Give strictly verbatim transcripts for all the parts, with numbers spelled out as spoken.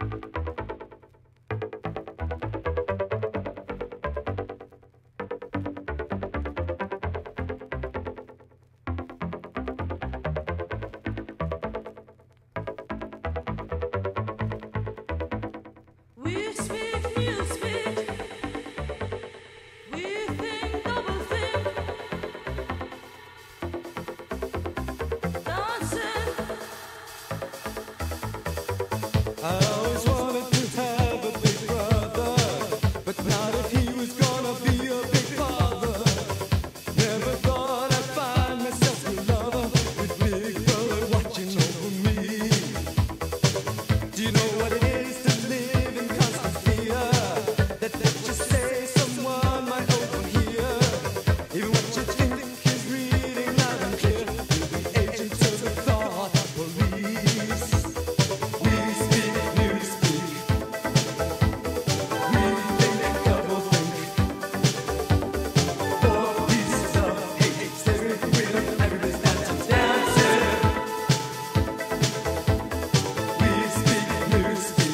We speak, we speak.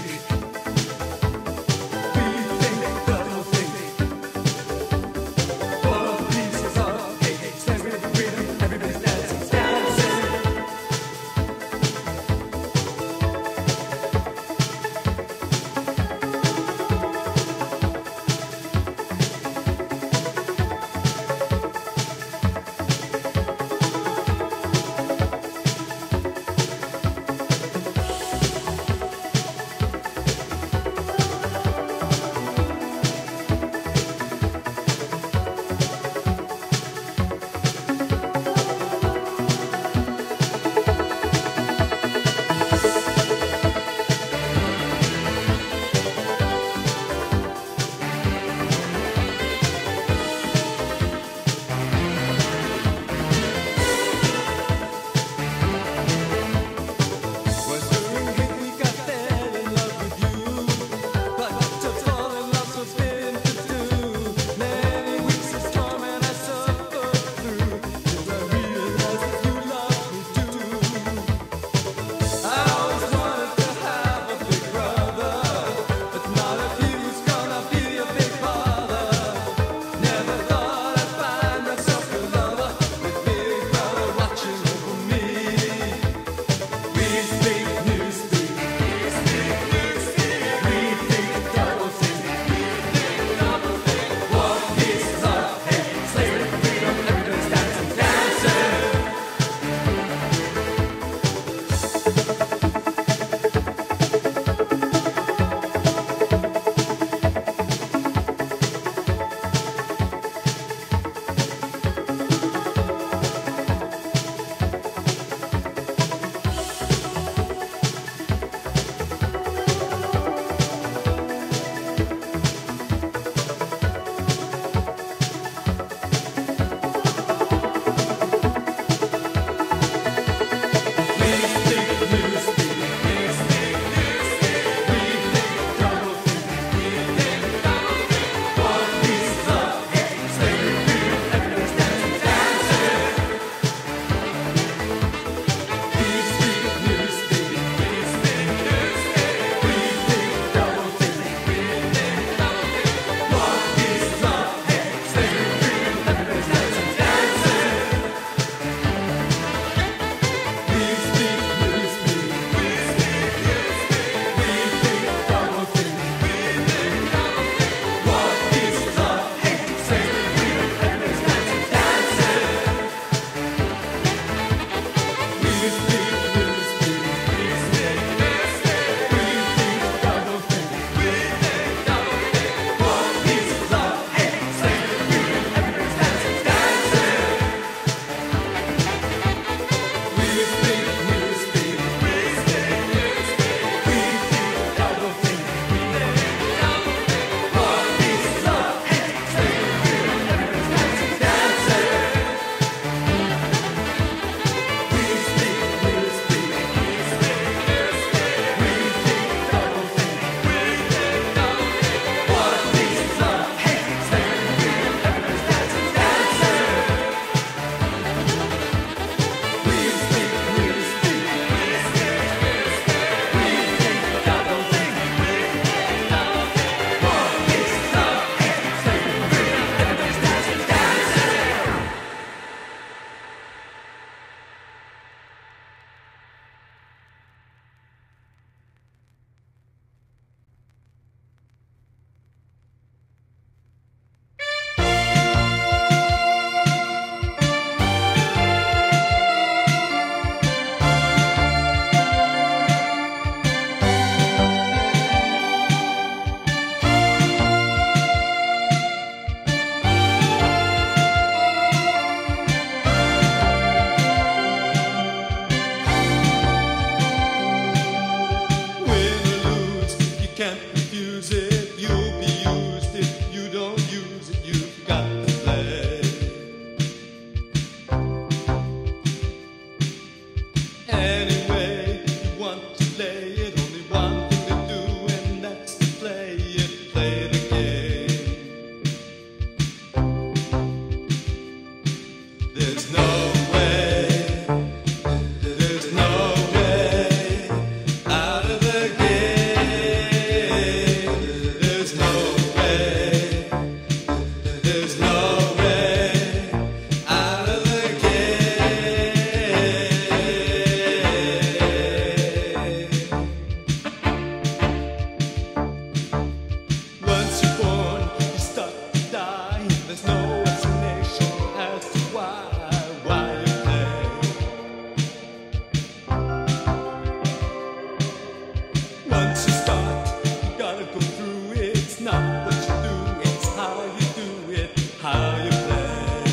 Once you start, you gotta go through it. It's not what you do, it's how you do it, how you play.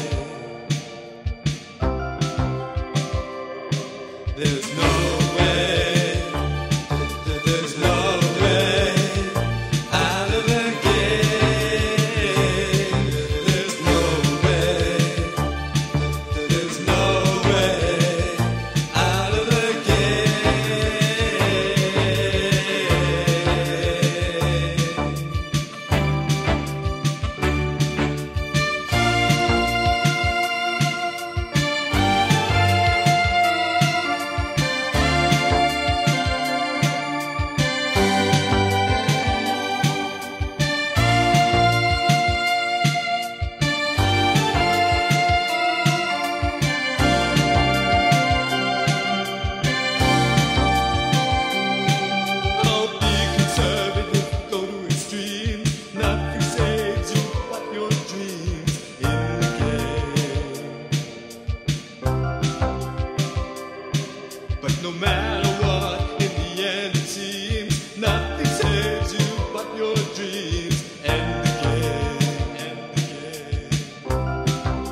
There's no way, there's no way out of the game. There's no way, there's no way out of the no matter what, in the end it seems nothing saves you but your dreams. And again, and again.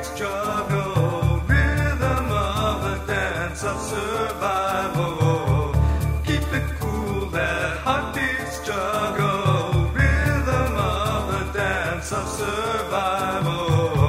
struggle, rhythm of the dance of survival. Keep it cool, that heartbeat struggle, rhythm of the dance of survival.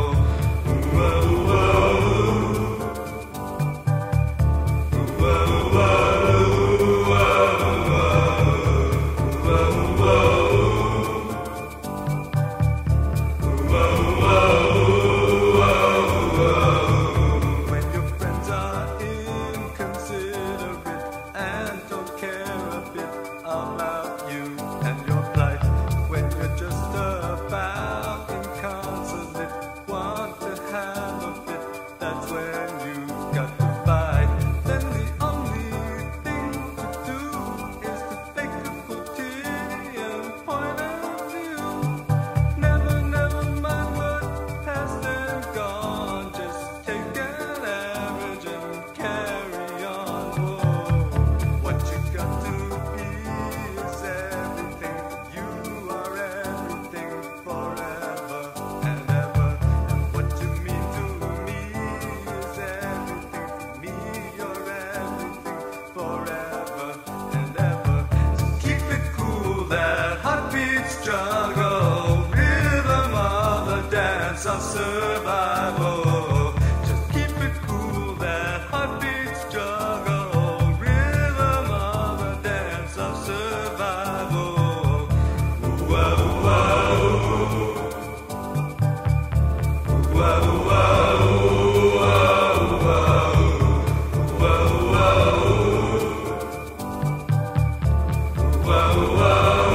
Struggle, rhythm of the dance of survival. Just keep it cool, that heartbeat struggle, rhythm of the dance of survival. Whoa, whoa, whoa, whoa, whoa, whoa, whoa.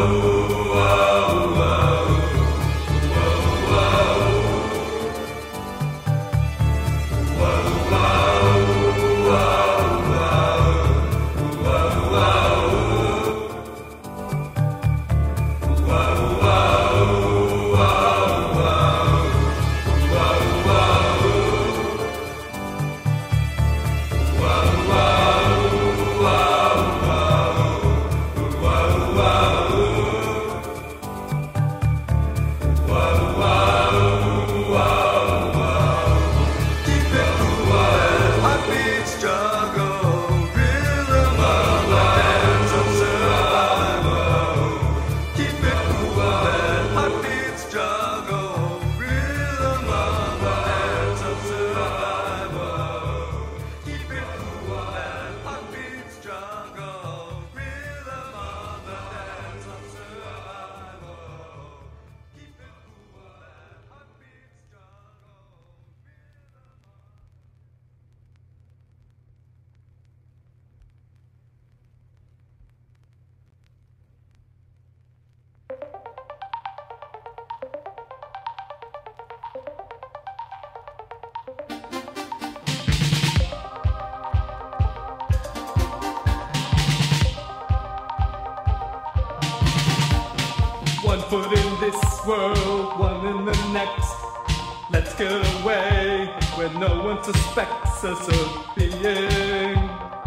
One foot in this world, one in the next. Let's get away where no one suspects us of being.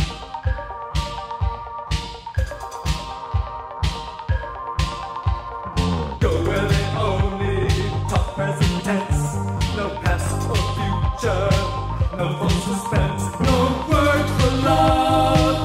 Go where they only talk present tense. No past or future, no false suspense, no word for love.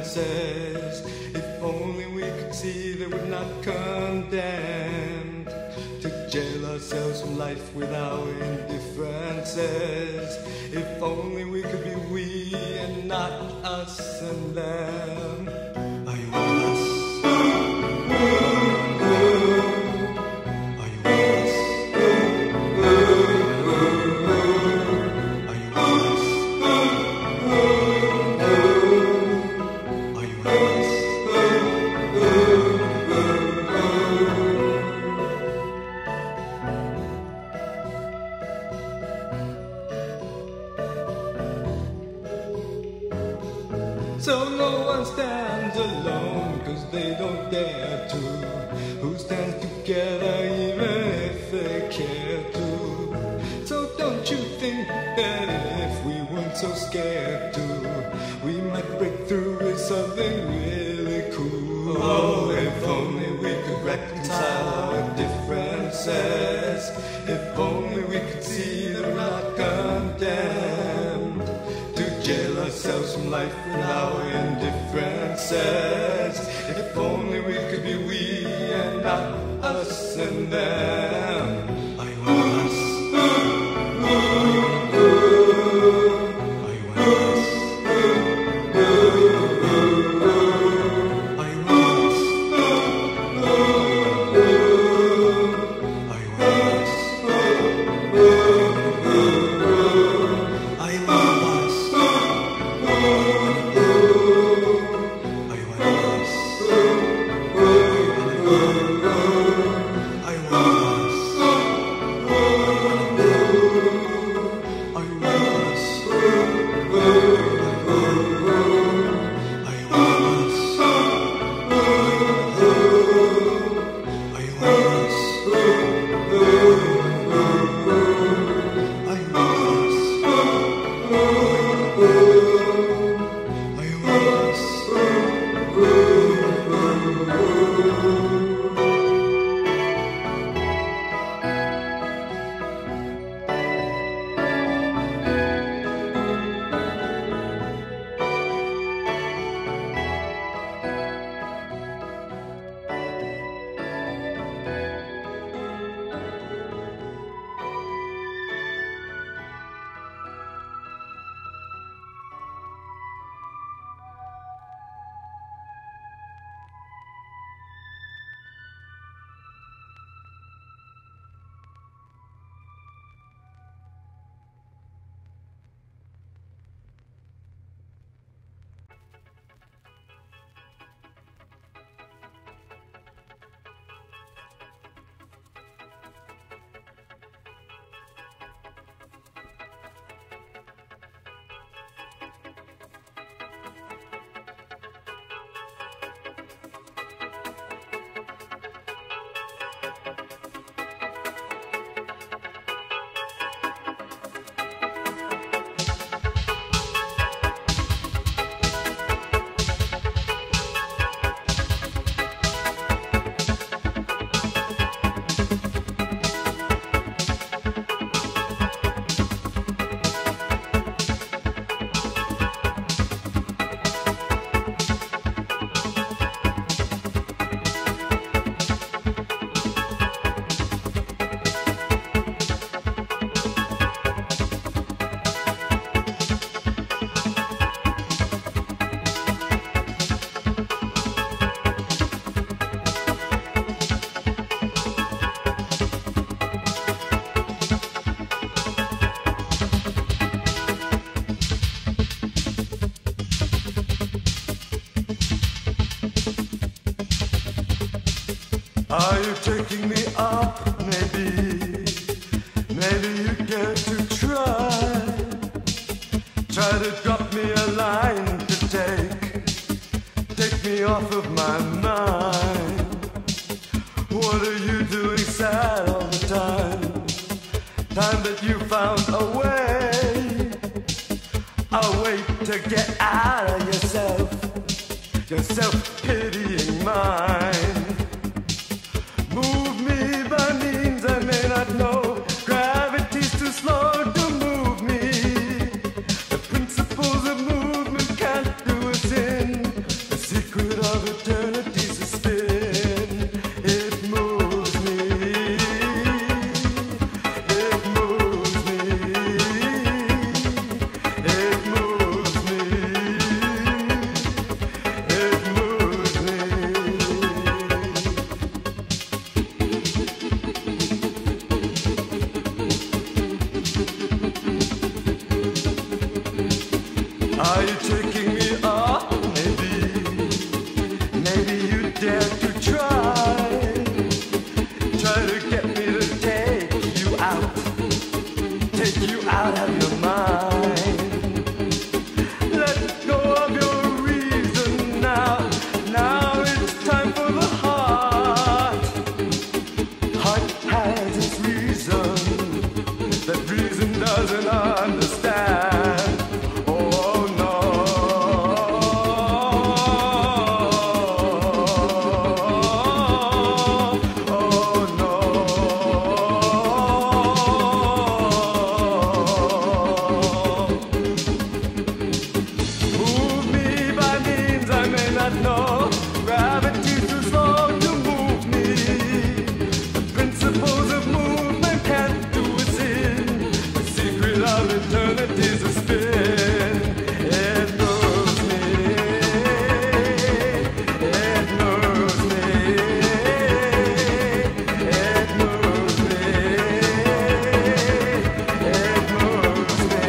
differences. If only we could see that we're not condemned to jail ourselves from life with our indifferences. If only we could be we and not us and them. Are you with us? Are you with us? Are you with us? Are you with us? So no one stands alone, cause they don't dare to. Who stands together even if they care to? So don't you think that if we weren't so scared to, we might break through with something really cool? Oh, if only we could reconcile our differences. If only we could see that we're not condemned to jail ourselves from life with our indifferences. If only we could be we and not us and them. Are you with us? Are you with us? Are you with us? Are you with us? Are you with us? Are you taking me up? Maybe, maybe you care to try. Try to drop me a line to take, take me off of my mind. What are you doing sad all the time? Time that you found a way, a way to get out of yourself, your self-pitying mind. Move me by means I may not know. Gravity's too slow to move me. The principles of movement can't do us in. dare to try, try to get me to take you out, take you out of your mind. Let go of your reason now, now it's time for the heart. Heart has its reason, that reason doesn't understand. Oh no. Eternity's a spin. It moves me. It moves me. It moves me. It moves me.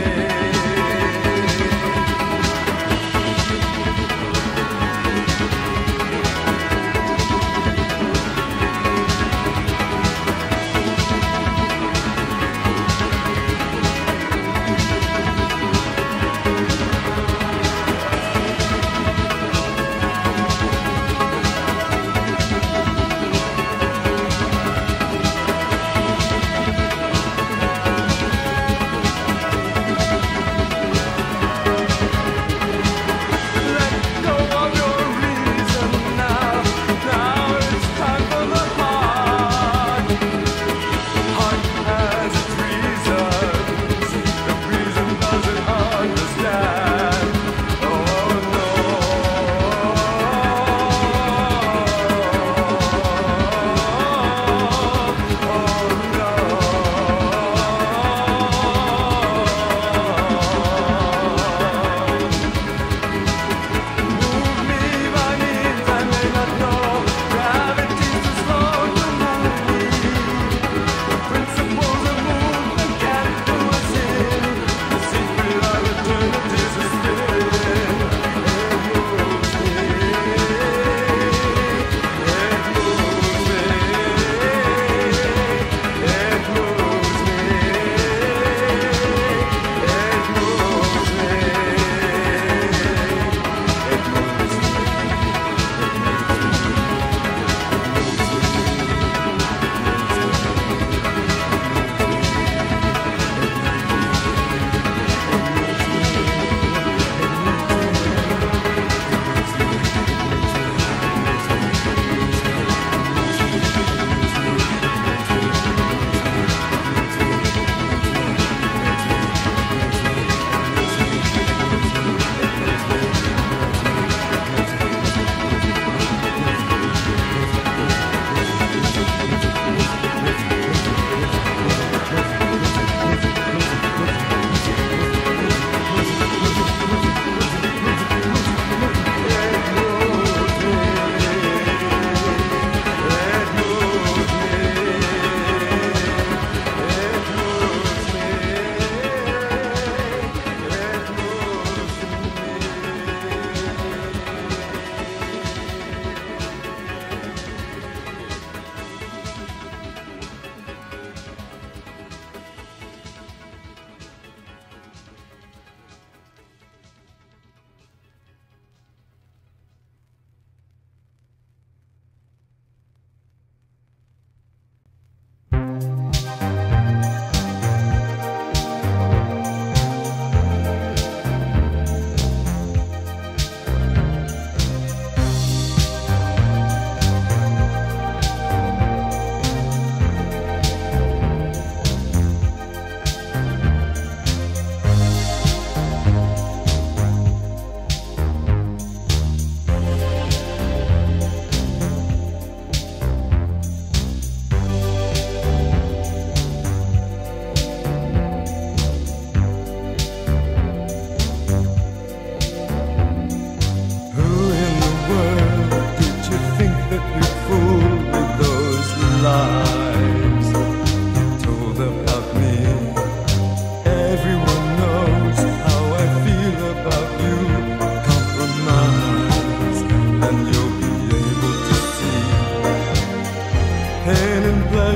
And you'll be able to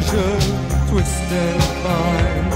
pleasure, twist and bind,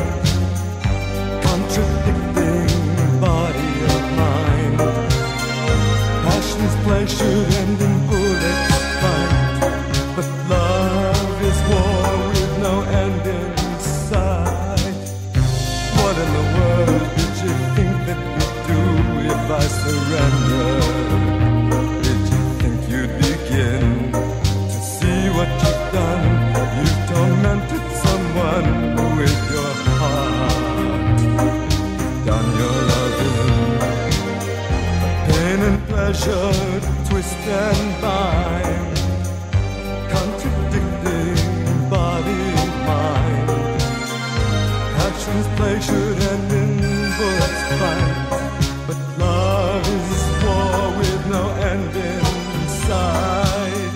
contradicting body of mind. Passion's pleasure and in bullets fight, but love is war with no end in sight. What in the world did you think that you'd do if I surrender? Did you think you'd begin to see what you've done? You've tormented someone with your heart, done your loving. Pain and pleasure, twist and bind, contradicting body and mind. Passion's pleasure and in bullets fight, but love is war with no end in sight.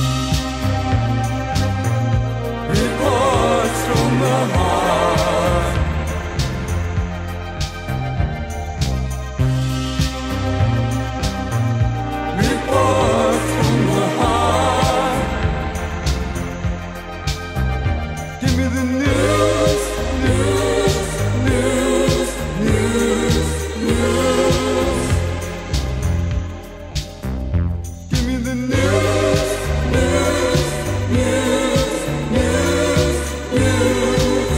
Reports from the heart. Reports from the heart. Give me the news, news, news, news, news. Give me the news, news, news, news, news.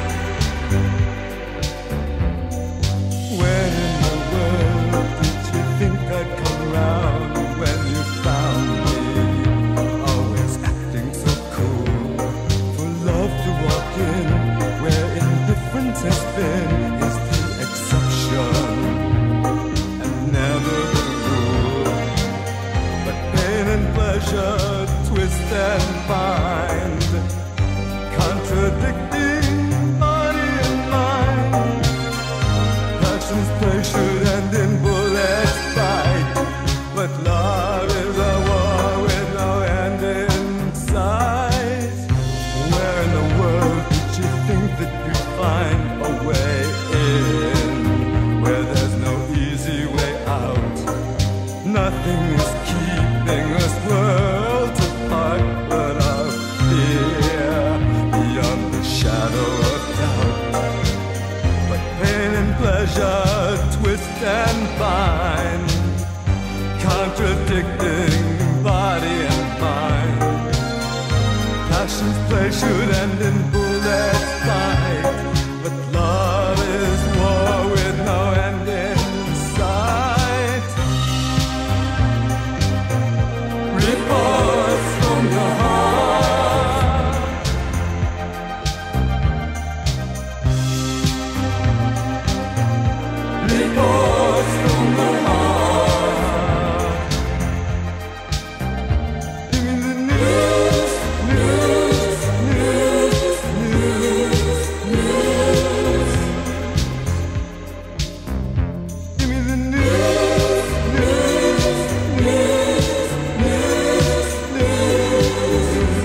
Where in the world did you think I'd come round when you found me? Always acting so cool, for love to walk in where indifference has been is the exception and never the rule. But pain and pleasure, twist and bind, contradicting body and mind. Passion's pleasure and in bullets fight, but love is a war with no end in sight. Where in the world did you think that you'd find a way in, where there's no easy way out? Nothing is keeping us worlds apart but our fear beyond the shadow of doubt. But pain and pleasure, twist and bind, contradicting body and mind. Passion's pleasure and in bullets fight, but love is war with no end in sight. Reports from the heart. Reports from the heart. Give me the news, news, news, news, news. Give me the news, news, news, news, news.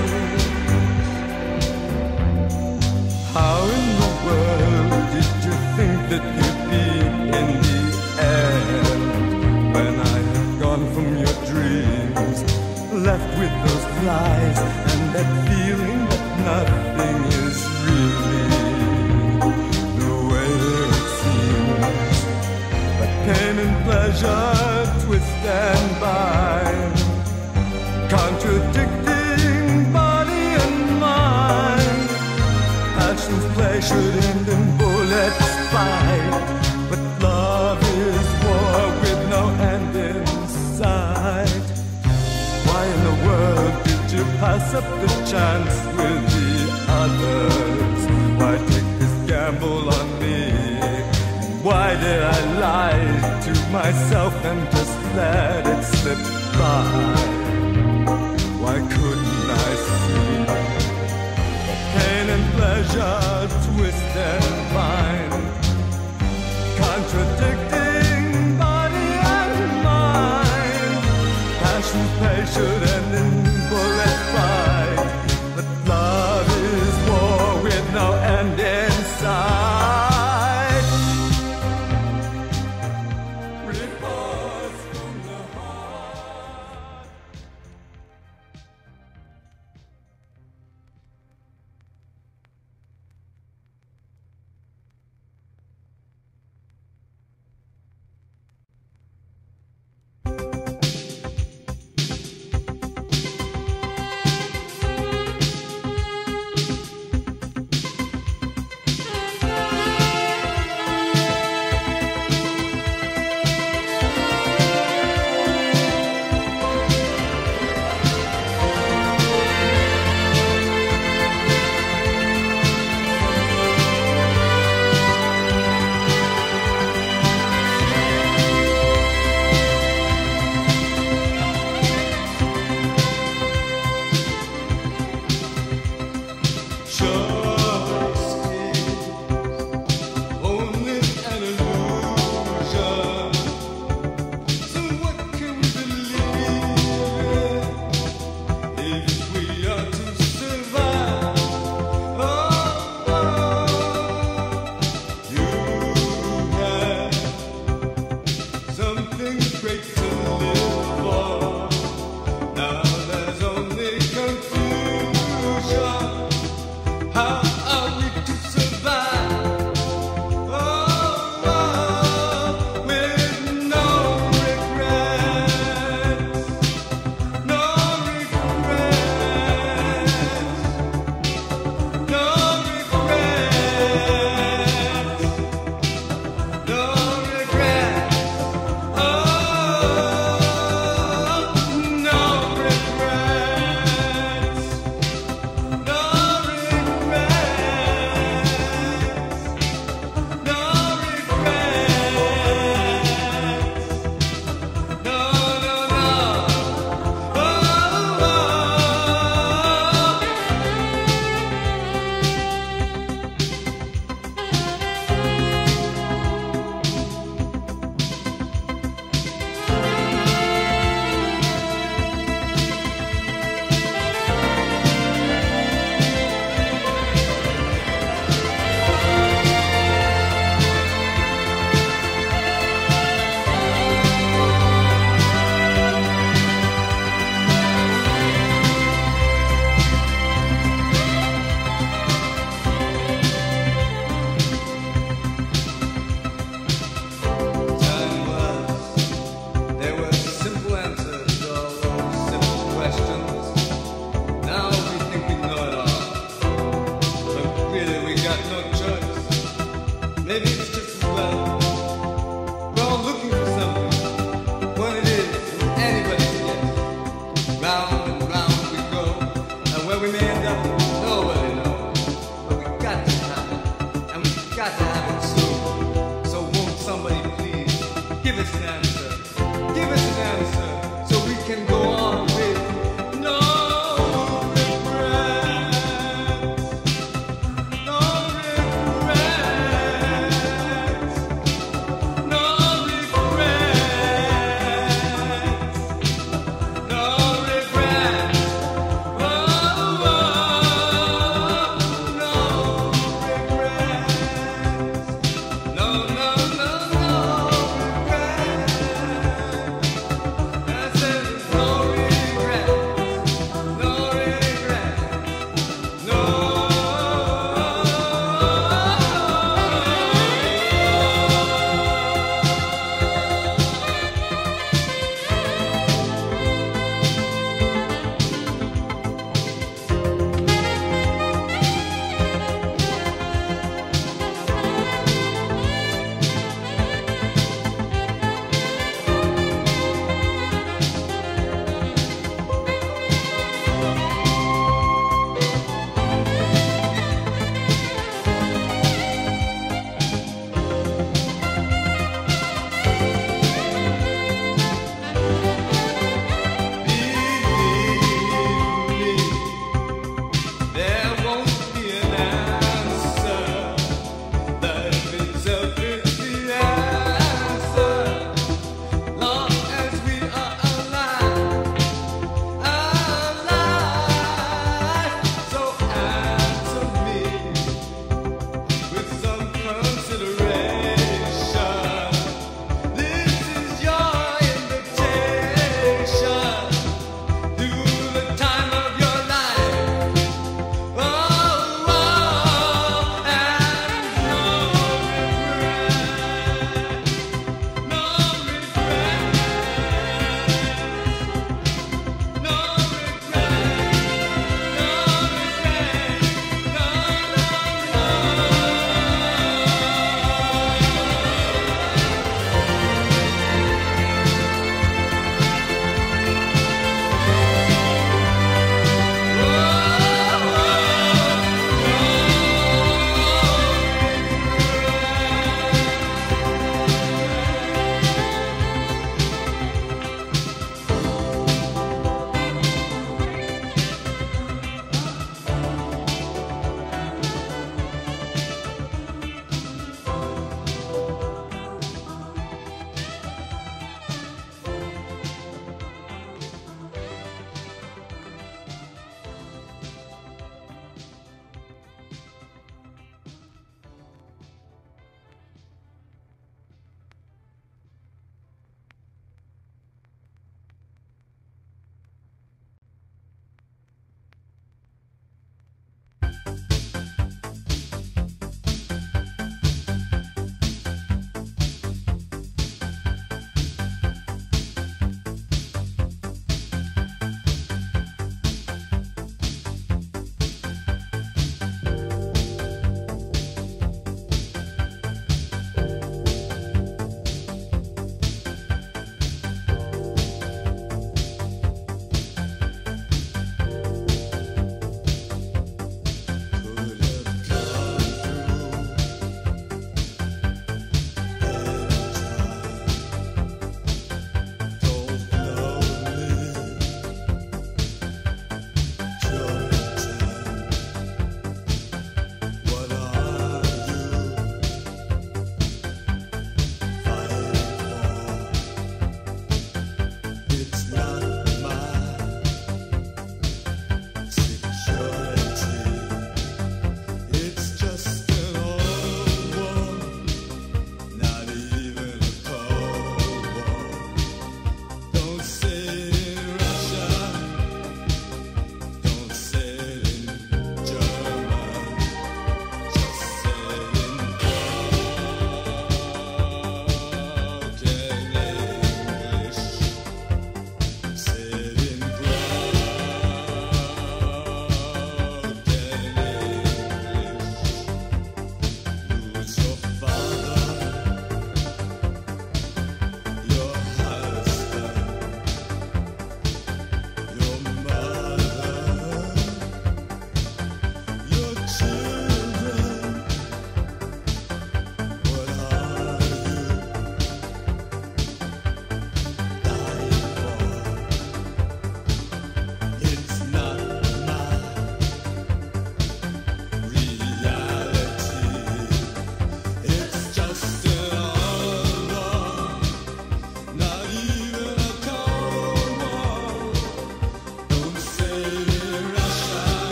How in the world did you think that you'd be in the end when I had gone from your dreams, left with those lies and that feeling that nothing is really the way it seems? But pain and pleasure, twist and bind, contradicting body and mind. Passion's pleasure and in bullets fight, but love is war with no end in sight. Why in the world did you pass up the chance with the others? Why take this gamble on me? And why did I lie to myself and just let it slip by? Why couldn't I see pain and pleasure, twist and bind, contradicting body and mind? Passion's pleasure and in bullets fight, but love is war with no end in sight. Reports from the heart.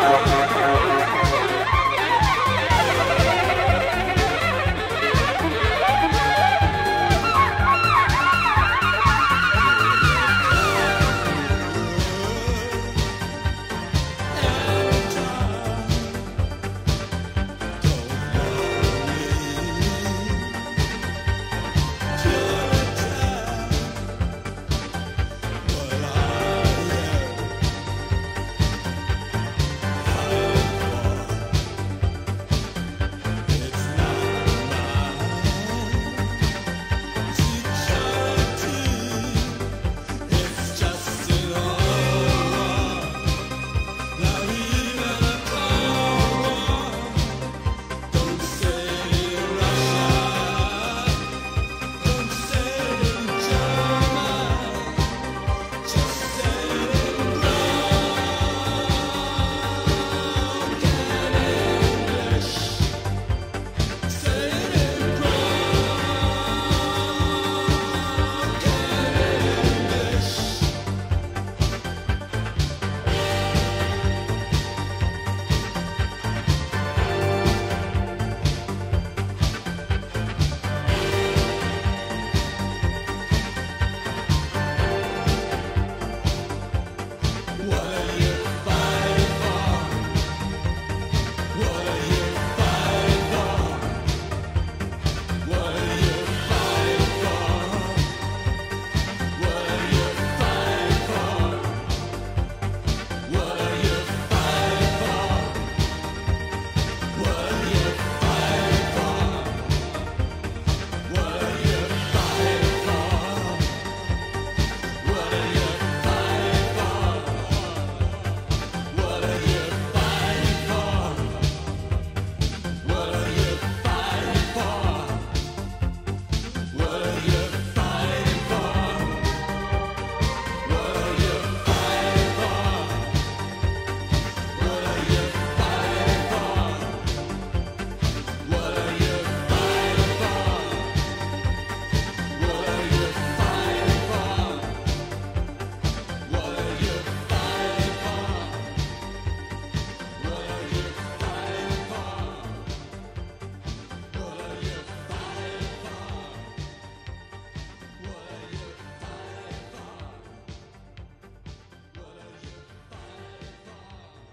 Bye.